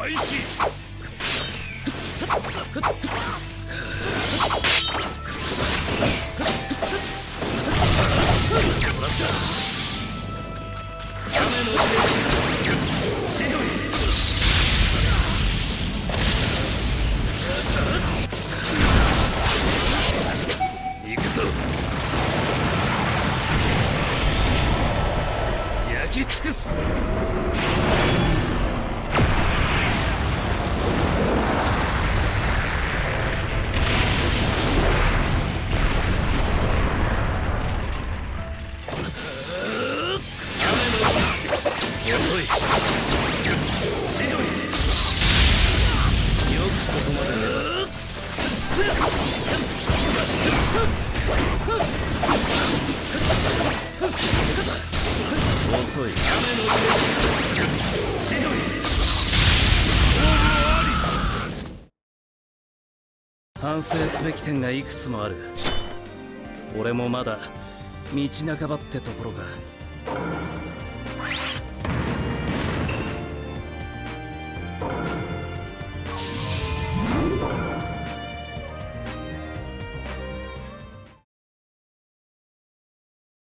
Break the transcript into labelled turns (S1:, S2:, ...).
S1: 開始。行くぞ。焼き尽くす。遅い。千鳥。よくここまで粘る。遅い。千鳥。反省すべき点がいくつもある。俺もまだ道半ばってところか。